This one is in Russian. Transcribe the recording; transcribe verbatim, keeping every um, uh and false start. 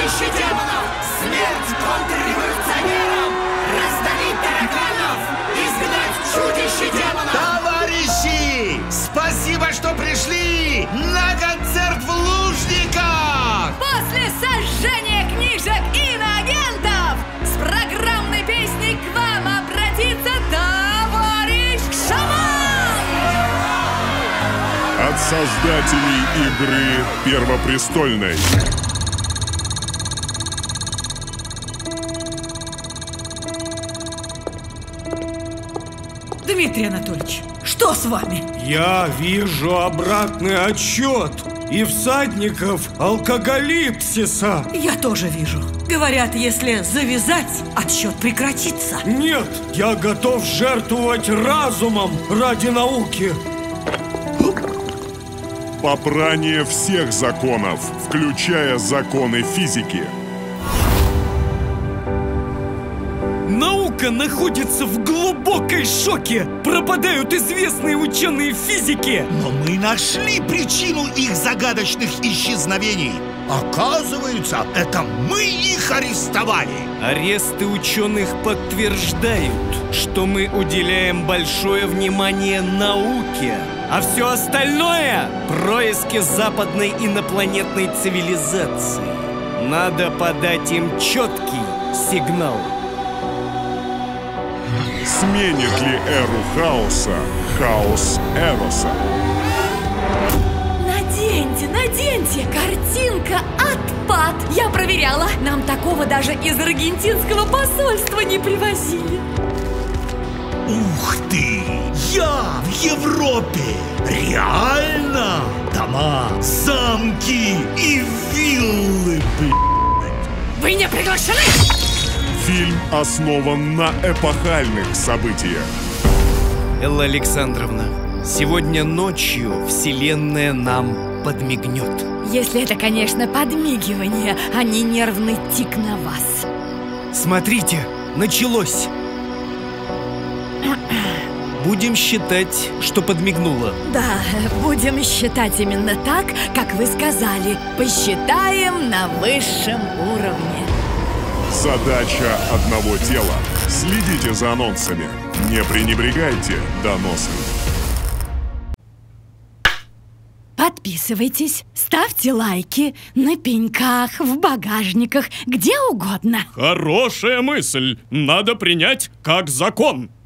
чудище демонов! Смерть контрреволюционерам! Раздавить тараканов! Изгнать чудище демонов! Товарищи! Спасибо, что пришли на концерт в Лужниках! После сожжения книжек иноагентов с программной песней к вам обратится товарищ Шаман! От создателей игры Первопрестольной. Дмитрий Анатольевич, что с вами? Я вижу обратный отсчет и всадников алкоголипсиса. Я тоже вижу. Говорят, если завязать, отсчет прекратится. Нет, я готов жертвовать разумом ради науки. Попрание всех законов, включая законы физики. Наука находится в глубокой шоке. Пропадают известные ученые физики. Но мы нашли причину их загадочных исчезновений. Оказывается, это мы их арестовали. Аресты ученых подтверждают, что мы уделяем большое внимание науке, а все остальное – происки западной инопланетной цивилизации. Надо подать им четкий сигнал. Сменит ли эру хаоса хаос Эроса? Наденьте, наденьте! Картинка отпад! Я проверяла. Нам такого даже из аргентинского посольства не привозили. Ух ты! Я в Европе! Реально! Дома, замки и виллы, блядь! Вы не приглашены? Фильм основан на эпохальных событиях. Элла Александровна, сегодня ночью Вселенная нам подмигнет. Если это, конечно, подмигивание, а не нервный тик на вас. Смотрите, началось. Будем считать, что подмигнула. Да, будем считать именно так, как вы сказали. Посчитаем на высшем уровне. Задача одного дела. Следите за анонсами. Не пренебрегайте доносами. Подписывайтесь, ставьте лайки на пеньках, в багажниках, где угодно. Хорошая мысль. Надо принять как закон.